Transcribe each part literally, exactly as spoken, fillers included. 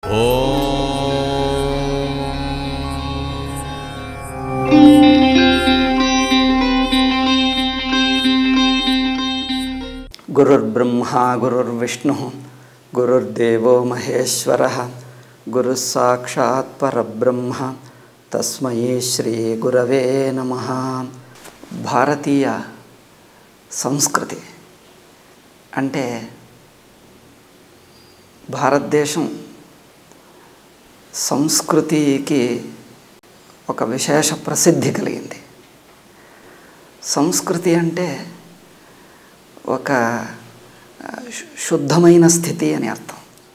గురుర్బ్రహ్మా గురుర్విష్ణు గురుర్దేవో మహేశ్వరః గురుః సాక్షాత్ పరబ్రహ్మ తస్మై శ్రీ గురవే నమః. భారతీయ సంస్కృతి అంటే భారతదేశం సంస్కృతికి ఒక విశేష ప్రసిద్ధి కలిగింది. సంస్కృతి అంటే ఒక శుద్ధమైన స్థితి అని అర్థం.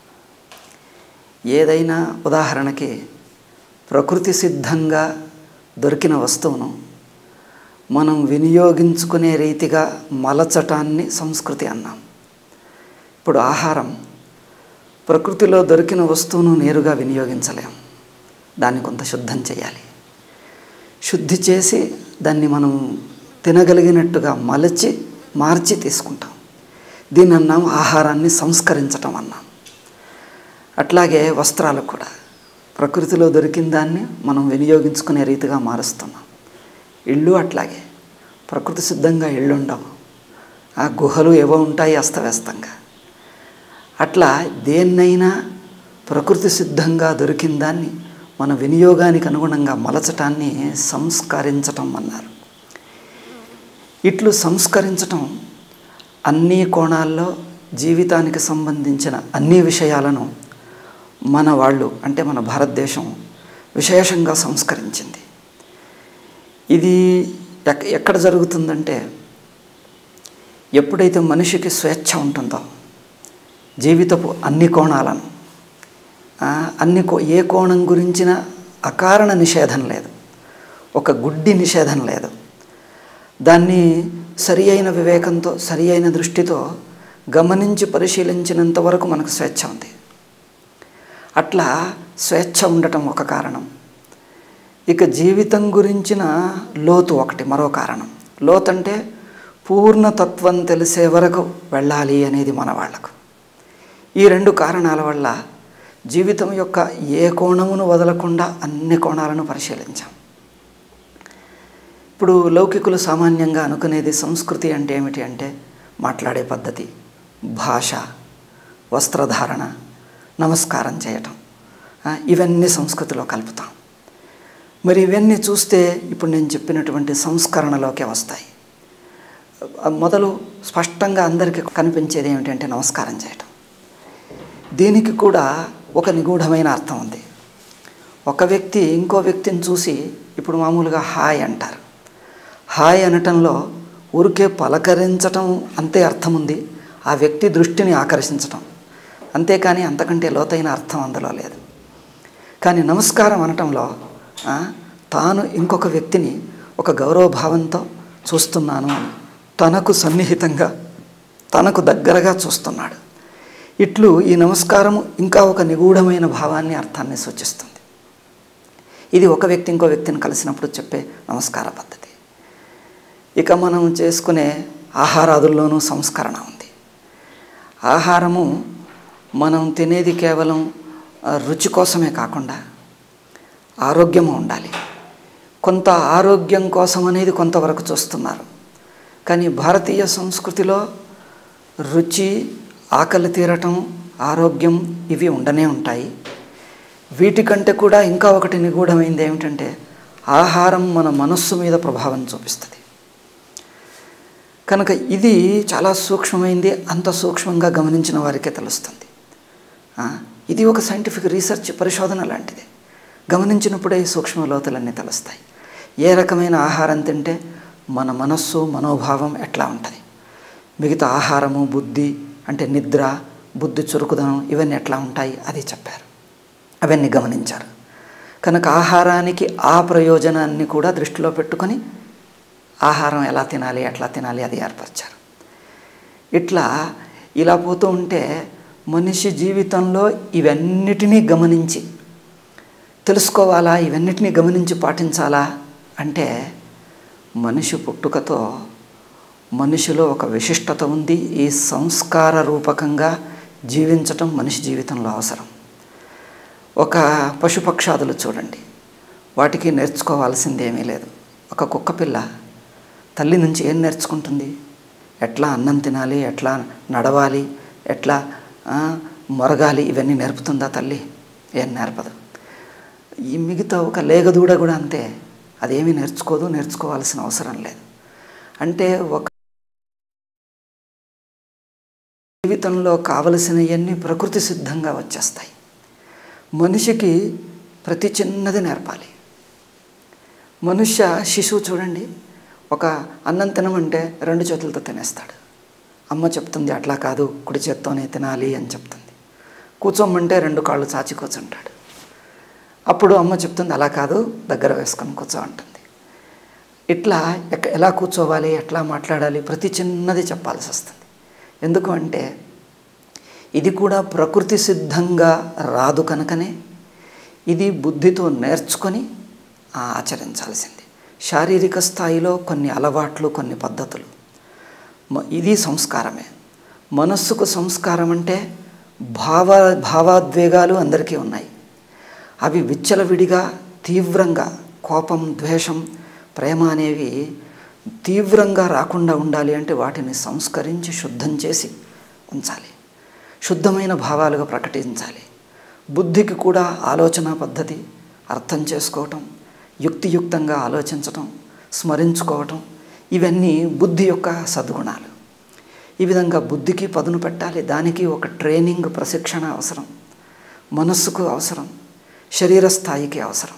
ఏదైనా ఉదాహరణకి ప్రకృతి సిద్ధంగా దొరికిన వస్తువును మనం వినియోగించుకునే రీతిగా మలచటాన్ని సంస్కృతి అన్నాం. ఇప్పుడు ఆహారం ప్రకృతిలో దొరికిన వస్తువును నేరుగా వినియోగించలేం, దాన్ని కొంత శుద్ధం చేయాలి. శుద్ధి చేసి దాన్ని మనం తినగలిగినట్టుగా మలచి మార్చి తీసుకుంటాం. దీన్ని అన్నాం ఆహారాన్ని సంస్కరించటం అన్నాం. అట్లాగే వస్త్రాలు కూడా ప్రకృతిలో దొరికిన దాన్ని మనం వినియోగించుకునే రీతిగా మారుస్తున్నాం. ఇళ్ళు అట్లాగే ప్రకృతి సిద్ధంగా ఇళ్ళు ఉండవు, ఆ గుహలు ఏవో ఉంటాయి అస్తవ్యస్తంగా. అట్లా దేన్నైనా ప్రకృతి సిద్ధంగా దొరికిన దాన్ని మన వినియోగానికి అనుగుణంగా మలచటాన్ని సంస్కరించటం అన్నారు. ఇట్లు సంస్కరించటం అన్ని కోణాల్లో జీవితానికి సంబంధించిన అన్ని విషయాలను మన వాళ్ళు అంటే మన భారతదేశం విశేషంగా సంస్కరించింది. ఇది ఎక్ ఎక్కడ జరుగుతుందంటే ఎప్పుడైతే మనిషికి స్వేచ్ఛ ఉంటుందో జీవితపు అన్ని కోణాలను అన్ని కో ఏ కోణం గురించిన అకారణ నిషేధం లేదు, ఒక గుడ్డి నిషేధం లేదు. దాన్ని సరి అయిన వివేకంతో సరి అయిన దృష్టితో గమనించి పరిశీలించినంత వరకు మనకు స్వేచ్ఛ ఉంది. అట్లా స్వేచ్ఛ ఉండటం ఒక కారణం. ఇక జీవితం గురించిన లోతు ఒకటి మరో కారణం. లోతు అంటే పూర్ణతత్వం తెలిసే వరకు వెళ్ళాలి అనేది మన వాళ్ళకు. ఈ రెండు కారణాల వల్ల జీవితం యొక్క ఏ కోణమును వదలకుండా అన్ని కోణాలను పరిశీలించాం. ఇప్పుడు లౌకికులు సామాన్యంగా అనుకునేది సంస్కృతి అంటే ఏమిటి అంటే మాట్లాడే పద్ధతి, భాష, వస్త్రధారణ, నమస్కారం చేయటం, ఇవన్నీ సంస్కృతిలో కలుపుతాం. మరి ఇవన్నీ చూస్తే ఇప్పుడు నేను చెప్పినటువంటి సంస్కరణలోకే వస్తాయి. మొదలు స్పష్టంగా అందరికీ కనిపించేది ఏమిటంటే నమస్కారం చేయటం. దీనికి కూడా ఒక నిగూఢమైన అర్థం ఉంది. ఒక వ్యక్తి ఇంకో వ్యక్తిని చూసి ఇప్పుడు మామూలుగా హాయ్ అంటారు. హాయ్ అనటంలో ఊరికే పలకరించటం అంతే అర్థం ఉంది, ఆ వ్యక్తి దృష్టిని ఆకర్షించటం, అంతేకాని అంతకంటే లోతైన అర్థం అందులో లేదు. కానీ నమస్కారం అనటంలో తాను ఇంకొక వ్యక్తిని ఒక గౌరవభావంతో చూస్తున్నాను అని తనకు సన్నిహితంగా తనకు దగ్గరగా చూస్తున్నాడు. ఇట్లు ఈ నమస్కారము ఇంకా ఒక నిగూఢమైన భావాన్ని అర్థాన్ని సూచిస్తుంది. ఇది ఒక వ్యక్తి ఇంకో వ్యక్తిని కలిసినప్పుడు చెప్పే నమస్కార పద్ధతి. ఇక మనం చేసుకునే ఆహారాదుల్లోనూ సంస్కరణ ఉంది. ఆహారము మనం తినేది కేవలం రుచి కోసమే కాకుండా ఆరోగ్యము ఉండాలి. కొంత ఆరోగ్యం కోసం అనేది కొంతవరకు చూస్తున్నారు. కానీ భారతీయ సంస్కృతిలో రుచి, ఆకలి తీరటం, ఆరోగ్యం ఇవి ఉండనే ఉంటాయి. వీటికంటే కూడా ఇంకా ఒకటి నిగూఢమైంది ఏమిటంటే ఆహారం మన మనస్సు మీద ప్రభావం చూపిస్తుంది. కనుక ఇది చాలా సూక్ష్మమైంది, అంత సూక్ష్మంగా గమనించిన వారికే తెలుస్తుంది. ఇది ఒక సైంటిఫిక్ రీసెర్చ్ పరిశోధన లాంటిది. గమనించినప్పుడే ఈ సూక్ష్మ లోతులన్నీ తెలుస్తాయి. ఏ రకమైన ఆహారం తింటే మన మనస్సు మనోభావం ఎట్లా ఉంటుంది, మిగతా ఆహారము, బుద్ధి అంటే నిద్ర, బుద్ధి చురుకుదనం ఇవన్నీ ఎట్లా ఉంటాయి అది చెప్పారు. అవన్నీ గమనించారు. కనుక ఆహారానికి ఆ ప్రయోజనాన్ని కూడా దృష్టిలో పెట్టుకొని ఆహారం ఎలా తినాలి, ఎట్లా తినాలి అది ఏర్పరిచారు. ఇట్లా ఇలా పోతూ ఉంటే మనిషి జీవితంలో ఇవన్నిటినీ గమనించి తెలుసుకోవాలా, ఇవన్నిటినీ గమనించి పాటించాలా అంటే మనిషి పుట్టుకతో మనిషిలో ఒక విశిష్టత ఉంది. ఈ సంస్కార రూపకంగా జీవించటం మనిషి జీవితంలో అవసరం. ఒక పశుపక్షాదులు చూడండి, వాటికి నేర్చుకోవాల్సింది ఏమీ లేదు. ఒక కుక్క పిల్ల తల్లి నుంచి ఏం నేర్చుకుంటుంది? ఎట్లా అన్నం తినాలి, ఎట్లా నడవాలి, ఎట్లా మొరగాలి, ఇవన్నీ నేర్పుతుందా తల్లి? ఏం నేర్పదు. ఈ మిగతా ఒక లేగదూడ కూడా అంతే, అదేమీ నేర్చుకోదు, నేర్చుకోవాల్సిన అవసరం లేదు. అంటే ఒక జీవితంలో కావలసినవన్నీ ప్రకృతి సిద్ధంగా వచ్చేస్తాయి. మనిషికి ప్రతి చిన్నది నేర్పాలి. మనుష్య శిశువు చూడండి, ఒక అన్నం తినమంటే రెండు చేతులతో తినేస్తాడు. అమ్మ చెప్తుంది అట్లా కాదు, కుడి చేత్తోనే తినాలి అని చెప్తుంది. కూర్చోమంటే రెండు కాళ్ళు చాచి కూర్చుంటాడు. అప్పుడు అమ్మ చెప్తుంది అలా కాదు, దగ్గర వేసుకొని కూర్చో అంటుంది. ఇట్లా ఎలా కూర్చోవాలి, ఎట్లా మాట్లాడాలి, ప్రతి చిన్నది చెప్పాల్సి వస్తుంది. ఎందుకు అంటే ఇది కూడా ప్రకృతి సిద్ధంగా రాదు కనుకనే ఇది బుద్ధితో నేర్చుకొని ఆచరించాల్సింది. శారీరక స్థాయిలో కొన్ని అలవాట్లు, కొన్ని పద్ధతులు, ఇది సంస్కారమే. మనస్సుకు సంస్కారం అంటే భావ భావాద్వేగాలు అందరికీ ఉన్నాయి. అవి విచ్చలవిడిగా తీవ్రంగా కోపం, ద్వేషం, ప్రేమ అనేవి తీవ్రంగా రాకుండా ఉండాలి అంటే వాటిని సంస్కరించి శుద్ధం చేసి ఉంచాలి. శుద్ధమైన భావాలుగా ప్రకటించాలి. బుద్ధికి కూడా ఆలోచన పద్ధతి, అర్థం చేసుకోవటం, యుక్తియుక్తంగా ఆలోచించటం, స్మరించుకోవటం, ఇవన్నీ బుద్ధి యొక్క సద్గుణాలు. ఈ విధంగా బుద్ధికి పదును పెట్టాలి. దానికి ఒక ట్రైనింగ్, ప్రశిక్షణ అవసరం. మనస్సుకు అవసరం, శరీర స్థాయికి అవసరం.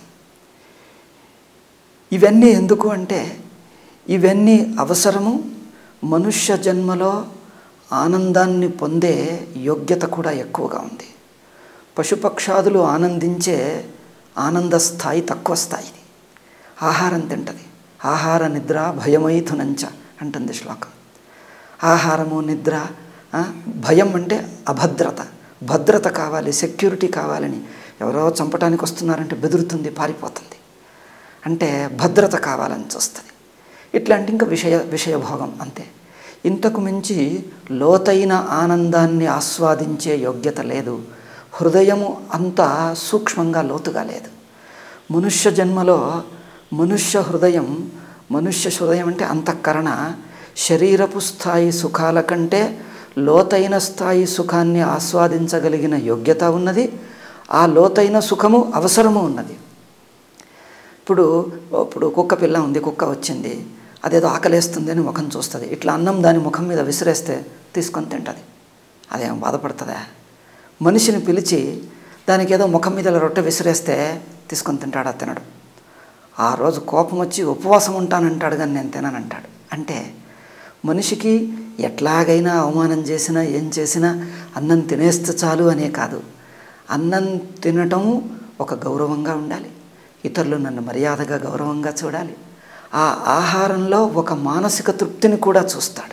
ఇవన్నీ ఎందుకు అంటే ఇవన్నీ అవసరము. మనుష్య జన్మలో ఆనందాన్ని పొందే యోగ్యత కూడా ఎక్కువగా ఉంది. పశుపక్షాదులు ఆనందించే ఆనంద స్థాయి తక్కువ స్థాయిది. ఆహారం తింటది. ఆహార నిద్ర భయమైథునంచ అంటుంది శ్లోకం. ఆహారము, నిద్ర, భయం అంటే అభద్రత, భద్రత కావాలి, సెక్యూరిటీ కావాలని ఎవరో చంపడానికి వస్తున్నారంటే బెదురుతుంది, పారిపోతుంది. అంటే భద్రత కావాలని చూస్తుంది. ఇట్లాంటి ఇంకా విషయ విషయభోగం అంతే. ఇంతకు మించి లోతైన ఆనందాన్ని ఆస్వాదించే యోగ్యత లేదు. హృదయము అంత సూక్ష్మంగా లోతుగా లేదు. మనుష్య జన్మలో మనుష్య హృదయం, మనుష్య హృదయం అంటే అంతఃకరణ శరీరపు స్థాయి సుఖాల కంటే లోతైన స్థాయి సుఖాన్ని ఆస్వాదించగలిగిన యోగ్యత ఉన్నది. ఆ లోతైన సుఖము అవసరము ఉన్నది. ఇప్పుడు ఇప్పుడు కుక్క పిల్ల ఉంది, కుక్క వచ్చింది, అదేదో ఆకలేస్తుంది అని ముఖం చూస్తుంది. ఇట్లా అన్నం దాని ముఖం మీద విసిరేస్తే తీసుకొని తింటుంది. అదేం బాధపడుతుందా? మనిషిని పిలిచి దానికి ఏదో ముఖం మీద రొట్టె విసిరేస్తే తీసుకొని తింటాడా? తినడు. ఆ రోజు కోపం వచ్చి ఉపవాసం ఉంటానంటాడు, కానీ నేను తిననంటాడు. అంటే మనిషికి ఎట్లాగైనా అవమానం చేసినా ఏం చేసినా అన్నం తినేస్తే చాలు అనే కాదు. అన్నం తినటం ఒక గౌరవంగా ఉండాలి. ఇతరులు నన్ను మర్యాదగా గౌరవంగా చూడాలి. ఆ ఆహారంలో ఒక మానసిక తృప్తిని కూడా చూస్తాడు.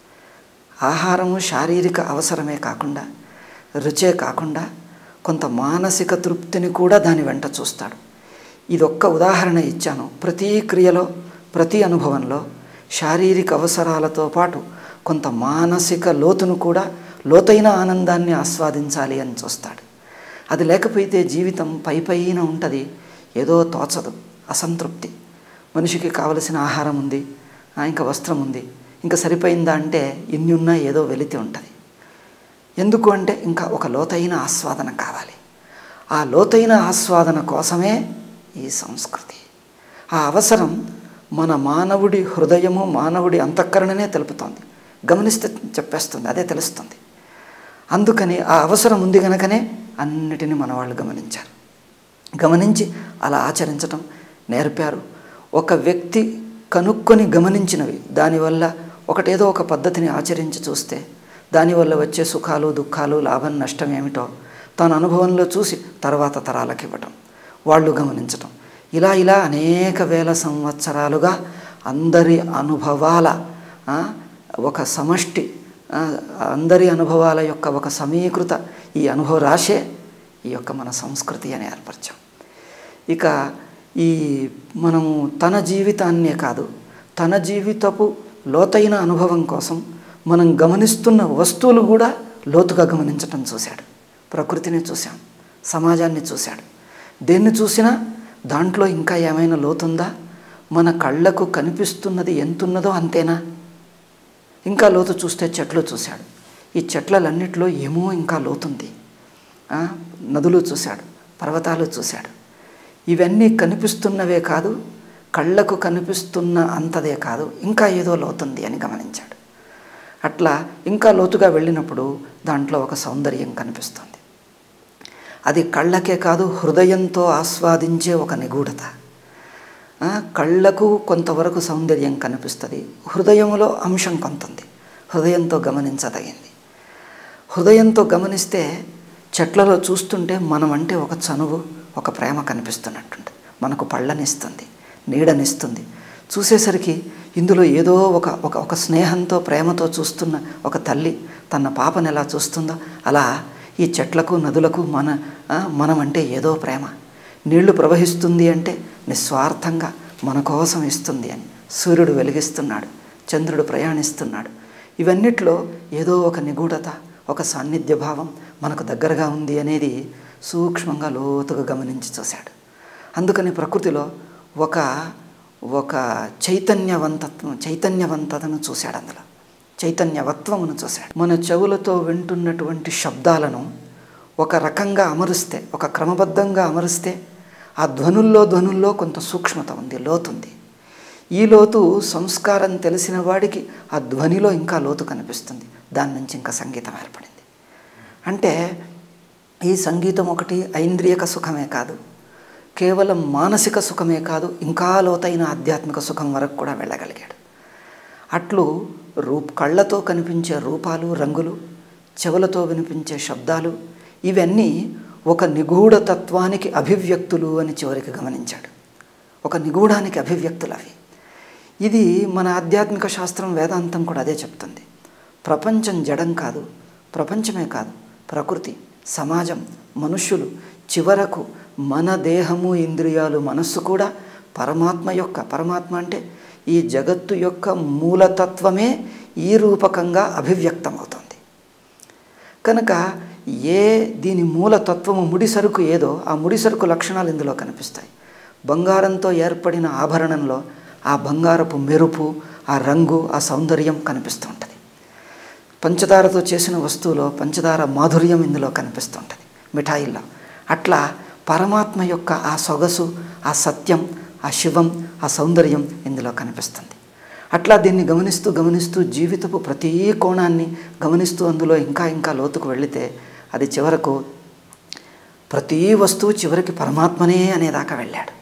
ఆహారము శారీరక అవసరమే కాకుండా, రుచే కాకుండా కొంత మానసిక తృప్తిని కూడా దాని వెంట చూస్తాడు. ఇదొక్క ఉదాహరణ ఇచ్చాను. ప్రతి క్రియలో, ప్రతి అనుభవంలో శారీరక అవసరాలతో పాటు కొంత మానసిక లోతును కూడా, లోతైన ఆనందాన్ని ఆస్వాదించాలి అని చూస్తాడు. అది లేకపోతే జీవితం పై పైన ఉంటుంది, ఏదో తోచదు, అసంతృప్తి. మనిషికి కావలసిన ఆహారం ఉంది, ఇంకా వస్త్రం ఉంది, ఇంకా సరిపోయిందా అంటే ఇన్ని ఉన్నా ఏదో వెలితి ఉంటుంది. ఎందుకు అంటే ఇంకా ఒక లోతైన ఆస్వాదన కావాలి. ఆ లోతైన ఆస్వాదన కోసమే ఈ సంస్కృతి. ఆ అవసరం మన మానవుడి హృదయము, మానవుడి అంతఃకరణనే తెలుపుతోంది. గమనిస్తే చెప్పేస్తుంది, అదే తెలుస్తుంది. అందుకని ఆ అవసరం ఉంది కనుకనే అన్నిటినీ మన వాళ్ళు గమనించారు. గమనించి అలా ఆచరించటం నేర్పారు. ఒక వ్యక్తి కనుక్కొని గమనించినవి, దానివల్ల ఒకటేదో ఒక పద్ధతిని ఆచరించి చూస్తే దానివల్ల వచ్చే సుఖాలు, దుఃఖాలు, లాభం, నష్టం ఏమిటో తాను అనుభవంలో చూసి తర్వాత తరాలకు ఇవ్వటం, వాళ్ళు గమనించటం, ఇలా ఇలా అనేక వేల సంవత్సరాలుగా అందరి అనుభవాల ఒక సమష్టి, అందరి అనుభవాల యొక్క ఒక సమీకృత ఈ అనుభవ రాశే ఈ యొక్క మన సంస్కృతి అని ఏర్పరిచాం. ఇక ఈ మనము తన జీవితాన్నే కాదు, తన జీవితపు లోతైన అనుభవం కోసం మనం గమనిస్తున్న వస్తువులు కూడా లోతుగా గమనించటం చూశాడు. ప్రకృతిని చూసాం, సమాజాన్ని చూశాడు. దేన్ని చూసినా దాంట్లో ఇంకా ఏమైనా లోతుందా, మన కళ్ళకు కనిపిస్తున్నది ఎంతున్నదో అంతేనా, ఇంకా లోతు చూస్తే చెట్లు చూశాడు. ఈ చెట్లలన్నిటిలో ఏమో ఇంకా లోతుంది. నదులు చూశాడు, పర్వతాలు చూశాడు. ఇవన్నీ కనిపిస్తున్నవే కాదు, కళ్ళకు కనిపిస్తున్న అంతదే కాదు, ఇంకా ఏదో లోతుంది అని గమనించాడు. అట్లా ఇంకా లోతుగా వెళ్ళినప్పుడు దాంట్లో ఒక సౌందర్యం కనిపిస్తుంది. అది కళ్ళకే కాదు, హృదయంతో ఆస్వాదించే ఒక నిగూఢత. కళ్ళకు కొంతవరకు సౌందర్యం కనిపిస్తుంది, హృదయంలో అంశం కొంత ఉంది, హృదయంతో గమనించదగింది. హృదయంతో గమనిస్తే చెట్లలో చూస్తుంటే మనం అంటే ఒక చనువు, ఒక ప్రేమ కనిపిస్తున్నట్టుంది. మనకు పళ్ళనిస్తుంది, నీడనిస్తుంది. చూసేసరికి ఇందులో ఏదో ఒక ఒక ఒక స్నేహంతో ప్రేమతో చూస్తున్న ఒక తల్లి తన పాపను ఎలా చూస్తుందో అలా ఈ చెట్లకు నదులకు మన మనం అంటే ఏదో ప్రేమ. నీళ్లు ప్రవహిస్తుంది అంటే నిస్వార్థంగా మన కోసం ఇస్తుంది అని. సూర్యుడు వెలిగిస్తున్నాడు, చంద్రుడు ప్రయాణిస్తున్నాడు. ఇవన్నిట్లో ఏదో ఒక నిగూఢత, ఒక సాన్నిధ్య భావం మనకు దగ్గరగా ఉంది అనేది సూక్ష్మంగా లోతుగా గమనించి చూశాడు. అందుకని ప్రకృతిలో ఒక ఒక చైతన్యవంతత్వం చైతన్యవంతతను చూశాడు, అందులో చైతన్యవత్వమును చూశాడు. మన చెవులతో వింటున్నటువంటి శబ్దాలను ఒక రకంగా అమరుస్తే, ఒక క్రమబద్ధంగా అమరుస్తే ఆ ధ్వనుల్లో ధ్వనుల్లో కొంత సూక్ష్మత ఉంది, లోతుంది. ఈ లోతు సంస్కారం తెలిసిన వాడికి ఆ ధ్వనిలో ఇంకా లోతు కనిపిస్తుంది. దాని నుంచి ఇంకా సంగీతం ఏర్పడింది. అంటే ఈ సంగీతం ఒకటి ఐంద్రియక సుఖమే కాదు, కేవలం మానసిక సుఖమే కాదు, ఇంకా లోతైన ఆధ్యాత్మిక సుఖం వరకు కూడా వెళ్ళగలిగాడు. అట్లు రూప్ కళ్ళతో కనిపించే రూపాలు, రంగులు, చెవులతో వినిపించే శబ్దాలు, ఇవన్నీ ఒక నిగూఢతత్వానికి అభివ్యక్తులు అని చివరికి గమనించాడు. ఒక నిగూఢానికి అభివ్యక్తులు అవి. ఇది మన ఆధ్యాత్మిక శాస్త్రం వేదాంతం కూడా అదే చెప్తుంది. ప్రపంచం జడం కాదు, ప్రపంచమే కాదు, ప్రకృతి, సమాజం, మనుష్యులు, చివరకు మన దేహము, ఇంద్రియాలు, మనస్సు కూడా పరమాత్మ యొక్క, పరమాత్మ అంటే ఈ జగత్తు యొక్క మూలతత్వమే ఈ రూపకంగా అభివ్యక్తమవుతుంది. కనుక ఏ దీని మూలతత్వము ముడిసరుకు ఏదో ఆ ముడిసరుకు లక్షణాలు ఇందులో కనిపిస్తాయి. బంగారంతో ఏర్పడిన ఆభరణంలో ఆ బంగారపు మెరుపు, ఆ రంగు, ఆ సౌందర్యం కనిపిస్తూ ఉంటుంది. పంచదారతో చేసిన వస్తువులో పంచదార మాధుర్యం ఇందులో కనిపిస్తుంటుంది, మిఠాయిల్లో. అట్లా పరమాత్మ యొక్క ఆ సొగసు, ఆ సత్యం, ఆ శివం, ఆ సౌందర్యం ఇందులో కనిపిస్తుంది. అట్లా దీన్ని గమనిస్తూ గమనిస్తూ జీవితపు ప్రతి కోణాన్ని గమనిస్తూ అందులో ఇంకా ఇంకా లోతుకు వెళితే అది చివరకు ప్రతి వస్తువు చివరికి పరమాత్మనే అనేదాకా వెళ్ళాడు.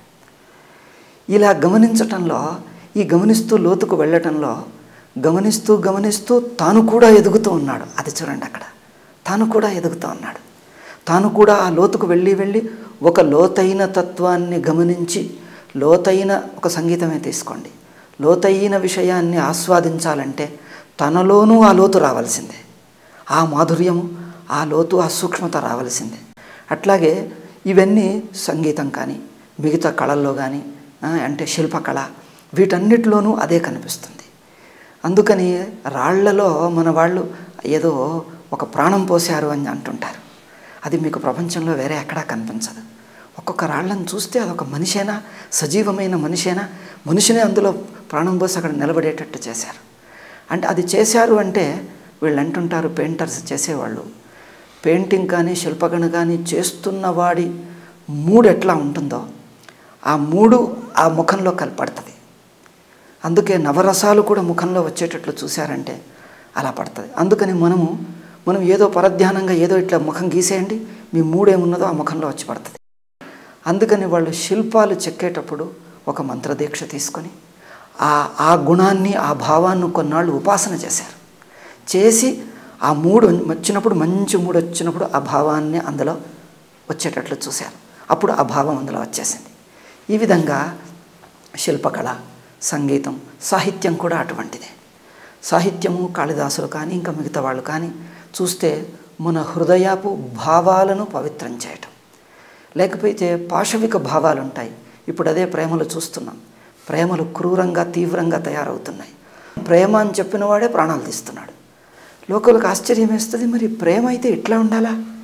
ఇలా గమనించటంలో, ఈ గమనిస్తూ లోతుకు వెళ్ళటంలో గమనిస్తూ గమనిస్తూ తాను కూడా ఎదుగుతూ ఉన్నాడు. అది చూడండి, అక్కడ తాను కూడా ఎదుగుతూ ఉన్నాడు. తాను కూడా ఆ లోతుకు వెళ్ళి వెళ్ళి ఒక లోతైన తత్వాన్ని గమనించి, లోతైన ఒక సంగీతమే తీసుకోండి, లోతైన విషయాన్ని ఆస్వాదించాలంటే తనలోనూ ఆ లోతు రావాల్సిందే, ఆ మాధుర్యము, ఆ లోతు, ఆ సూక్ష్మత రావాల్సిందే. అట్లాగే ఇవన్నీ సంగీతం కానీ మిగతా కళల్లో కానీ అంటే శిల్పకళ, వీటన్నిటిలోనూ అదే కనిపిస్తుంది. అందుకని రాళ్లలో మన వాళ్ళు ఏదో ఒక ప్రాణం పోశారు అని అంటుంటారు. అది మీకు ప్రపంచంలో వేరే ఎక్కడా కనిపించదు. ఒక్కొక్క రాళ్ళను చూస్తే అదొక మనిషేనా, సజీవమైన మనిషేనా, మనిషినే అందులో ప్రాణం పోసి అక్కడ నిలబడేటట్టు చేశారు. అంటే అది చేశారు అంటే వీళ్ళు అంటుంటారు, పెయింటర్స్ చేసేవాళ్ళు, పెయింటింగ్ కానీ శిల్పకళ కానీ చేస్తున్న వాడి మూడు ఎట్లా ఉంటుందో ఆ మూడు ఆ ముఖంలో కలపడుతుంది. అందుకే నవరసాలు కూడా ముఖంలో వచ్చేటట్లు చూశారంటే అలా పడుతుంది. అందుకని మనము మనం ఏదో పరధ్యానంగా ఏదో ఇట్లా ముఖం గీసేయండి, మీ మూడేమున్నదో ఆ ముఖంలో వచ్చి పడుతుంది. అందుకని వాళ్ళు శిల్పాలు చెక్కేటప్పుడు ఒక మంత్రదీక్ష తీసుకొని ఆ ఆ గుణాన్ని, ఆ భావాన్ని కొన్నాళ్ళు ఉపాసన చేశారు. చేసి ఆ మూడు వచ్చినప్పుడు, మంచి మూడు వచ్చినప్పుడు ఆ భావాన్ని అందులో వచ్చేటట్లు చూశారు. అప్పుడు ఆ భావం అందులో వచ్చేసింది. ఈ విధంగా శిల్పకళ, సంగీతం, సాహిత్యం కూడా అటువంటిదే. సాహిత్యము కాళిదాసులు కానీ ఇంకా మిగతా వాళ్ళు కానీ చూస్తే మన హృదయపు భావాలను పవిత్రం చేయటం. లేకపోతే పాశవిక భావాలు ఉంటాయి. ఇప్పుడు అదే ప్రేమలు చూస్తున్నాం. ప్రేమలు క్రూరంగా, తీవ్రంగా తయారవుతున్నాయి. ప్రేమ అని చెప్పిన వాడే ప్రాణాలు తీస్తున్నాడు. లోకలకు ఆశ్చర్యం వేస్తుంది, మరి ప్రేమ అయితే ఇట్లా ఉండాలా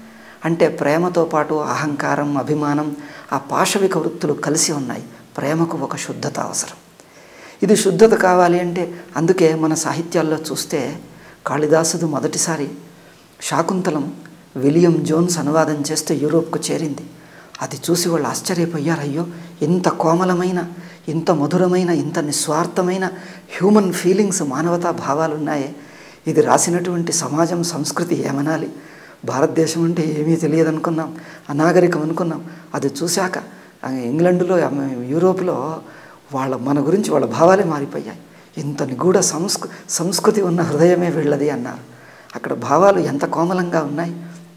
అంటే ప్రేమతో పాటు అహంకారం, అభిమానం, ఆ పాశవిక వృత్తులు కలిసి ఉన్నాయి. ప్రేమకు ఒక శుద్ధత అవసరం. ఇది శుద్ధత కావాలి అంటే అందుకే మన సాహిత్యాల్లో చూస్తే కాళిదాసుడు మొదటిసారి శాకుంతలం విలియం జోన్స్ అనువాదం చేస్తే యూరోప్కు చేరింది. అది చూసి వాళ్ళు ఆశ్చర్యపోయారు. అయ్యో, ఇంత కోమలమైన, ఇంత మధురమైన, ఇంత నిస్వార్థమైన హ్యూమన్ ఫీలింగ్స్, మానవతా భావాలు ఉన్నాయే. ఇది రాసినటువంటి సమాజం, సంస్కృతి ఏమనాలి? భారతదేశం అంటే ఏమీ తెలియదు అనుకున్నాం, అనాగరికం అనుకున్నాం. అది చూశాక ఇంగ్లాండ్లో, యూరోప్లో వాళ్ళ మన గురించి వాళ్ళ భావాలే మారిపోయాయి. ఇంత నిగూఢ సంస్కృ సంస్కృతి ఉన్న హృదయమే వీళ్ళది అన్నారు. అక్కడ భావాలు ఎంత కోమలంగా ఉన్నాయి.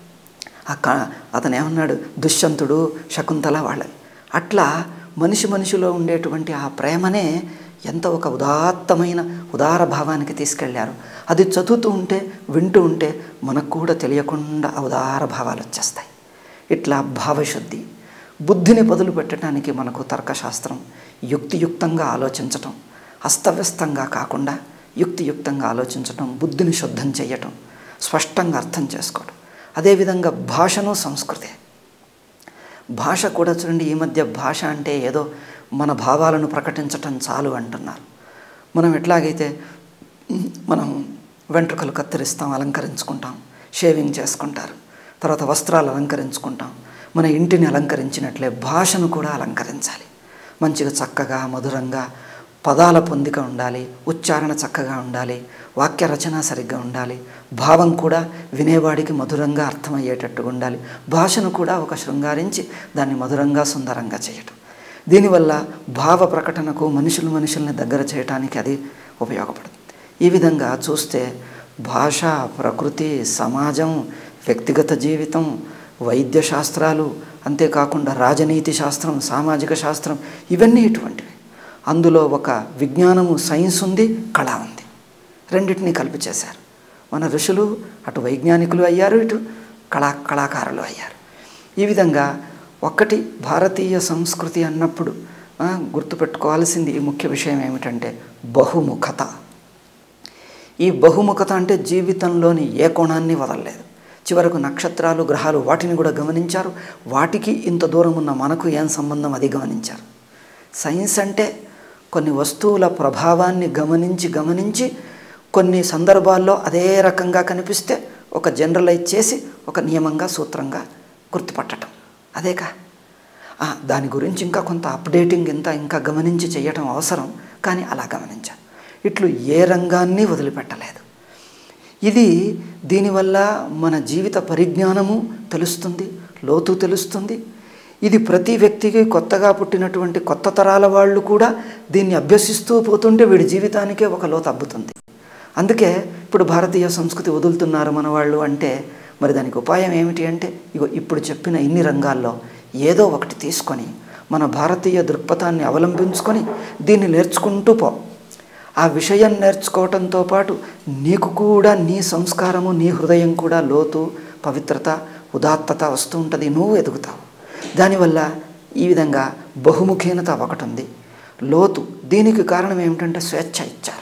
ఆ అతను ఏమన్నాడు, దుష్యంతుడు, శకుంతల వాళ్ళవి. అట్లా మనిషి మనిషిలో ఉండేటువంటి ఆ ప్రేమనే ఎంత ఒక ఉదాత్తమైన ఉదార భావానికి తీసుకెళ్లారు. అది చదువుతూ ఉంటే, వింటూ ఉంటే మనకు కూడా తెలియకుండా ఉదార భావాలు వచ్చేస్తాయి. ఇట్లా భావశుద్ధి, బుద్ధిని బదులు పెట్టడానికి మనకు తర్కశాస్త్రం, యుక్తియుక్తంగా ఆలోచించటం, అస్తవ్యస్తంగా కాకుండా యుక్తియుక్తంగా ఆలోచించటం, బుద్ధిని శుద్ధం చేయటం, స్పష్టంగా అర్థం చేసుకోవటం. అదేవిధంగా భాషను సంస్కృతే. భాష కూడా చూడండి, ఈ మధ్య భాష అంటే ఏదో మన భావాలను ప్రకటించటం చాలు అంటున్నారు. మనం ఎట్లాగైతే మనం వెంట్రుకలు కత్తిరిస్తాం, అలంకరించుకుంటాం, షేవింగ్ చేసుకుంటారు, తర్వాత వస్త్రాలు అలంకరించుకుంటాం, మన ఇంటిని అలంకరించినట్లే భాషను కూడా అలంకరించాలి. మంచిగా చక్కగా మధురంగా పదాల పొందిక ఉండాలి, ఉచ్చారణ చక్కగా ఉండాలి, వాక్య రచన సరిగ్గా ఉండాలి, భావం కూడా వినేవాడికి మధురంగా అర్థమయ్యేటట్టుగా ఉండాలి. భాషను కూడా ఒక శృంగారించి దాన్ని మధురంగా, సుందరంగా చేయటం. దీనివల్ల భావ ప్రకటనకు, మనుషులు మనుషుల్ని దగ్గర చేయటానికి అది ఉపయోగపడుతుంది. ఈ విధంగా చూస్తే భాష, ప్రకృతి, సమాజం, వ్యక్తిగత జీవితం, వైద్య శాస్త్రాలు, అంతేకాకుండా రాజనీతి శాస్త్రం, సామాజిక శాస్త్రం, ఇవన్నీ ఇటువంటివి. అందులో ఒక విజ్ఞానము, సైన్స్ ఉంది, కళ ఉంది. రెండింటినీ కలిపి చేశారు. మన ఋషులు అటు వైజ్ఞానికులు అయ్యారు, ఇటు కళా కళాకారులు అయ్యారు. ఈ విధంగా ఒక్కటి భారతీయ సంస్కృతి అన్నప్పుడు గుర్తుపెట్టుకోవాల్సింది ఈ ముఖ్య విషయం ఏమిటంటే బహుముఖత. ఈ బహుముఖత అంటే జీవితంలోని ఏ కోణాన్ని వదలలేదు. చివరకు నక్షత్రాలు, గ్రహాలు, వాటిని కూడా గమనించారు. వాటికి ఇంత దూరం ఉన్న మనకు ఏం సంబంధం, అది గమనించారు. సైన్స్ అంటే కొన్ని వస్తువుల ప్రభావాన్ని గమనించి గమనించి కొన్ని సందర్భాల్లో అదే రకంగా కనిపిస్తే ఒక జనరలైజ్ చేసి ఒక నియమంగా, సూత్రంగా గుర్తుపట్టడం, అదేకా. దాని గురించి ఇంకా కొంత అప్డేటింగ్ ఇంత ఇంకా గమనించి చేయటం అవసరం, కానీ అలా గమనించారు. ఇట్లు ఏ రంగాన్ని వదిలిపెట్టలేదు. ఇది దీనివల్ల మన జీవిత పరిజ్ఞానము తెలుస్తుంది, లోతు తెలుస్తుంది. ఇది ప్రతి వ్యక్తికి, కొత్తగా పుట్టినటువంటి కొత్త తరాల వాళ్ళు కూడా దీన్ని అభ్యసిస్తూ పోతుంటే వీడి జీవితానికే ఒక లోతు అబ్బుతుంది. అందుకే ఇప్పుడు భారతీయ సంస్కృతి వదులుతున్నారు మన వాళ్ళు అంటే మరి దానికి ఉపాయం ఏమిటి అంటే ఇగో ఇప్పుడు చెప్పిన ఇన్ని రంగాల్లో ఏదో ఒకటి తీసుకొని మన భారతీయ దృక్పథాన్ని అవలంబించుకొని దీన్ని నేర్చుకుంటూ పో. ఆ విషయం నేర్చుకోవటంతో పాటు నీకు కూడా నీ సంస్కారము, నీ హృదయం కూడా లోతు, పవిత్రత, ఉదాత్తత వస్తూ ఉంటుంది, నువ్వు ఎదుగుతావు. దానివల్ల ఈ విధంగా బహుముఖీనత ఒకటి ఉంది, లోతు. దీనికి కారణం ఏమిటంటే స్వేచ్ఛ ఇచ్చారు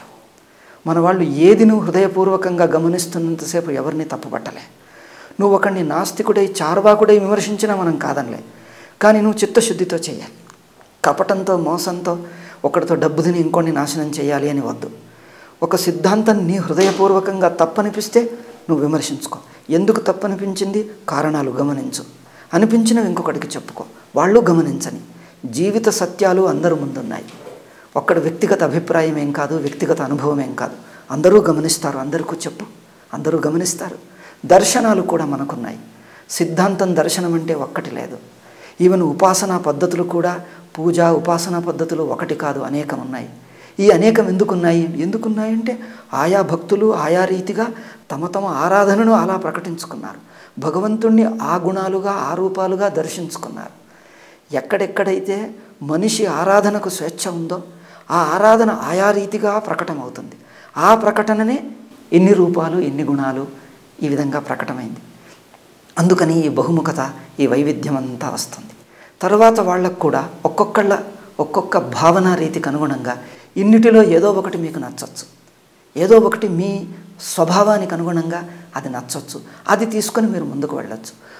మన వాళ్ళు. ఏది నువ్వు హృదయపూర్వకంగా గమనిస్తున్నంతసేపు ఎవరిని తప్పుపట్టలే. నువ్వు ఒకడిని నాస్తికుడై, చార్వాకుడై విమర్శించినా మనం కాదనిలే, కానీ నువ్వు చిత్తశుద్ధితో చేయాలి. కపటంతో, మోసంతో ఒకటితో డబ్బు తిని ఇంకొన్ని నాశనం చేయాలి అని వద్దు. ఒక సిద్ధాంతం నీ హృదయపూర్వకంగా తప్పనిపిస్తే నువ్వు విమర్శించుకో. ఎందుకు తప్పనిపించింది, కారణాలు గమనించు. అనిపించినవి ఇంకొకటికి చెప్పుకో, వాళ్ళు గమనించని. జీవిత సత్యాలు అందరూ ముందున్నాయి. ఒక్కడి వ్యక్తిగత అభిప్రాయం ఏం కాదు, వ్యక్తిగత అనుభవం ఏం కాదు. అందరూ గమనిస్తారు, అందరికీ చెప్పు, అందరూ గమనిస్తారు. దర్శనాలు కూడా మనకున్నాయి. సిద్ధాంతం, దర్శనం అంటే ఒక్కటి లేదు. ఈవెన్ ఉపాసనా పద్ధతులు కూడా, పూజ, ఉపాసనా పద్ధతులు ఒకటి కాదు, అనేకం ఉన్నాయి. ఈ అనేకం ఎందుకున్నాయి ఎందుకున్నాయంటే ఆయా భక్తులు ఆయా రీతిగా తమ తమ ఆరాధనను అలా ప్రకటించుకున్నారు. భగవంతుణ్ణి ఆ గుణాలుగా, ఆ రూపాలుగా దర్శించుకున్నారు. ఎక్కడెక్కడైతే మనిషి ఆరాధనకు స్వేచ్ఛ ఉందో ఆ ఆరాధన ఆయా రీతిగా ప్రకటమవుతుంది. ఆ ప్రకటననే ఎన్ని రూపాలు, ఎన్ని గుణాలు ఈ విధంగా ప్రకటమైంది. అందుకని ఈ బహుముఖత, ఈ వైవిధ్యం అంతా వస్తుంది. తర్వాత వాళ్ళకు కూడా ఒక్కొక్కళ్ళ ఒక్కొక్క భావన రీతికి అనుగుణంగా ఇన్నిటిలో ఏదో ఒకటి మీకు నచ్చచ్చు, ఏదో ఒకటి మీ స్వభావానికి అనుగుణంగా అది నచ్చవచ్చు. అది తీసుకొని మీరు ముందుకు వెళ్ళచ్చు.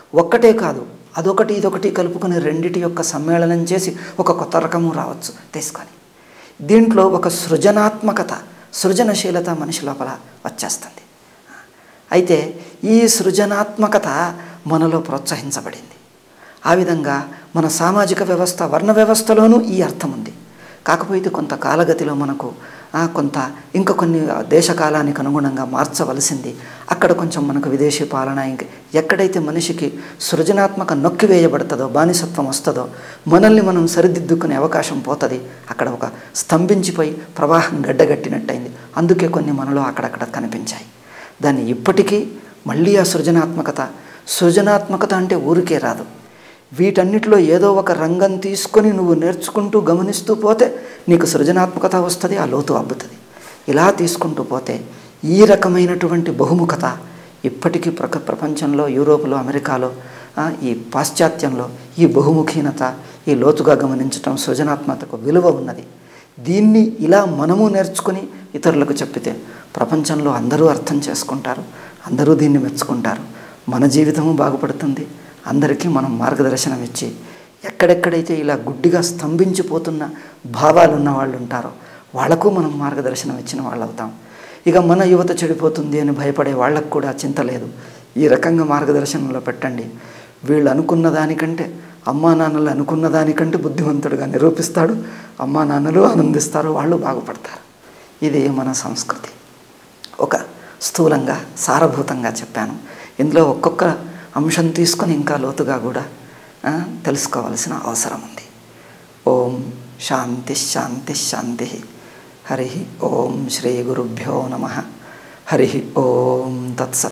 ఒక్కటే కాదు, అదొకటి ఇదొకటి కలుపుకొని రెండిటి యొక్క సమ్మేళనం చేసి ఒక కొత్త రకము రావచ్చు తీసుకొని. దీంట్లో ఒక సృజనాత్మకత, సృజనశీలత మనిషి లోపల వచ్చేస్తుంది. అయితే ఈ సృజనాత్మకత మనలో ప్రోత్సహించబడింది. ఆ విధంగా మన సామాజిక వ్యవస్థ, వర్ణ వ్యవస్థలోనూ ఈ అర్థం ఉంది. కాకపోతే కొంత కాలగతిలో మనకు కొంత ఇంకా కొన్ని దేశకాలానికి అనుగుణంగా మార్చవలసింది. అక్కడ కొంచెం మనకు విదేశీ పాలన, ఇంక ఎక్కడైతే మనిషికి సృజనాత్మక నొక్కి వేయబడుతుందో, బానిసత్వం వస్తుందో, మనల్ని మనం సరిదిద్దుకునే అవకాశం పోతుంది. అక్కడ ఒక స్తంభించిపోయి ప్రవాహం గడ్డగట్టినట్టయింది. అందుకే కొన్ని మనలో అక్కడక్కడ కనిపించాయి. దాన్ని ఇప్పటికీ మళ్ళీ ఆ సృజనాత్మకత, సృజనాత్మకత అంటే ఊరికే రాదు. వీటన్నిటిలో ఏదో ఒక రంగం తీసుకొని నువ్వు నేర్చుకుంటూ గమనిస్తూ పోతే నీకు సృజనాత్మకత వస్తుంది, ఆ లోతు అబ్బుతుంది. ఇలా తీసుకుంటూ పోతే ఈ రకమైనటువంటి బహుముఖత ఇప్పటికీ ప్రక ప్రపంచంలో, యూరోపులో, అమెరికాలో, ఈ పాశ్చాత్యంలో ఈ బహుముఖీనత, ఈ లోతుగా గమనించటం, సృజనాత్మకతకు విలువ ఉన్నది. దీన్ని ఇలా మనము నేర్చుకుని ఇతరులకు చెప్పితే ప్రపంచంలో అందరూ అర్థం చేసుకుంటారు, అందరూ దీన్ని మెచ్చుకుంటారు. మన జీవితము బాగుపడుతుంది. అందరికీ మనం మార్గదర్శనం ఇచ్చి, ఎక్కడెక్కడైతే ఇలా గుడ్డిగా స్తంభించిపోతున్న భావాలు ఉన్న వాళ్ళు ఉంటారో వాళ్లకు మనం మార్గదర్శనం ఇచ్చిన వాళ్ళు అవుతాం. ఇక మన యువత చెడిపోతుంది అని భయపడే వాళ్ళకు కూడా చింత లేదు. ఈ రకంగా మార్గదర్శనంలో పెట్టండి. వీళ్ళు అనుకున్న దానికంటే, అమ్మా నాన్నలు అనుకున్న దానికంటే బుద్ధిమంతుడుగా నిరూపిస్తాడు. అమ్మా నాన్నలు ఆనందిస్తారు, వాళ్ళు బాగుపడతారు. ఇది మన సంస్కృతి. ఒక స్థూలంగా, సారభూతంగా చెప్పాను. ఇందులో ఒక్కొక్క అంశం తీసుకొని ఇంకా లోతుగా కూడా తెలుసుకోవాల్సిన అవసరం ఉంది. ఓం శాంతి శాంతి శాంతి. హరి ఓం శ్రీ గురుభ్యో నమః. హరి ఓం తత్సత్.